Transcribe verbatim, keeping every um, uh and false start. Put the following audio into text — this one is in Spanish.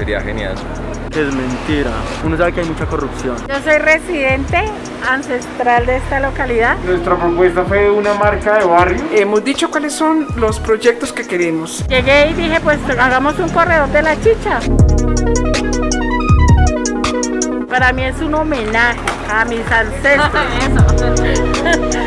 sería genial. Es mentira, uno sabe que hay mucha corrupción. Yo soy residente ancestral de esta localidad. Nuestra propuesta fue una marca de barrio. Hemos dicho cuáles son los proyectos que queremos. Llegué y dije, pues hagamos un corredor de la chicha. Para mí es un homenaje a mis ancestros.